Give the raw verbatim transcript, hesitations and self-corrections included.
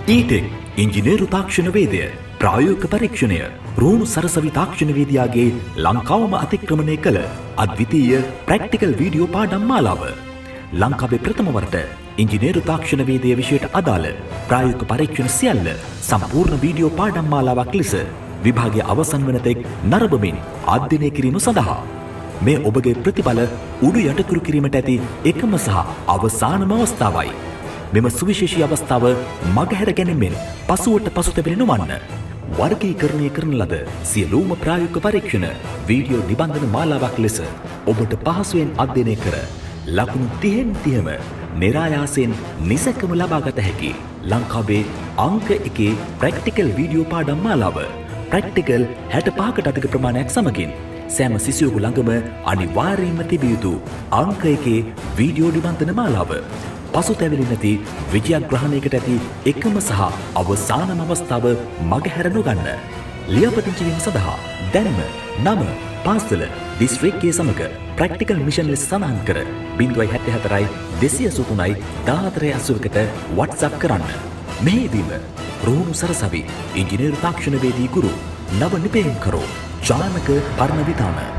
ඊටෙක් ඉංජිනේරු තාක්ෂණ වේදය ප්‍රායෝගික පරීක්ෂණය රුණු සරසවි තාක්ෂණ වේදියාගේ ලංකාවම අතික්‍රමණය කළ අද්විතීය ප්‍රැක්ටිකල් වීඩියෝ පාඩම් මාලාව ලංකාවේ ප්‍රථම වරට ඉංජිනේරු තාක්ෂණ වේදය විෂයට අදාළ ප්‍රායෝගික පරීක්ෂණ සියල්ල සම්පූර්ණ වීඩියෝ පාඩම් මාලාවක් ලෙස විභාගයේ අවසන් වන තෙක් නරඹමින් අධ්‍යයනය කිරීම සඳහා මේ ඔබගේ ප්‍රතිඵල උඩු යටකුරු කිරීමට ඇති එකම සහ අවසානම අවස්ථාවයි. මෙම සුවිශේෂී අවස්ථාව මගහැර ගැනීමෙන් පසුවට පසුතැවෙන නොවන්න. වර්ගීකරණය කරන ලද සියලුම ප්‍රායෝගික පරීක්ෂණ වීඩියෝ නිබන්ධන මාලාවක් ලෙස ඔබට පහසුවෙන් අධ්‍යයනය කර ලකුණු තිහෙන් තිහම නිරායාසයෙන් නිසැකම ලබාගත හැකි ලංකාවේ අංක එකේ ප්‍රැක්ටිකල් වීඩියෝ පාඩම් මාලාව ප්‍රැක්ටිකල් හැට පහකට අධික ප්‍රමාණයක් සමගින් සෑම සිසුවෙකු ළඟම අනිවාර්යයෙන්ම තිබිය යුතු අංක එකේ වීඩියෝ නිබන්ධන මාලාව පසුතැවිලි නැති විජයග්‍රහණයකට ඇති එකම සහ අවසානම අවස්ථාව මගහැර නොගන්න. ලියාපදිංචි වීම සඳහා දැන්ම නම පාසල දිස්ත්‍රික්කයේ සමග ප්‍රැක්ටිකල් මිෂන් ලෙස සඳහන් කර බිංදුවයි හැත්තෑ හතරයි දෙසිය අසූ තුනයි දාහතරයි අසූවකට WhatsApp කරන්න. මෙහිදීම රුහුණු සරසවි ඉංජිනේරු තාක්ෂණ වේදී ගුරු නව නිපැයුම්කරු ජානක පරණවිතාන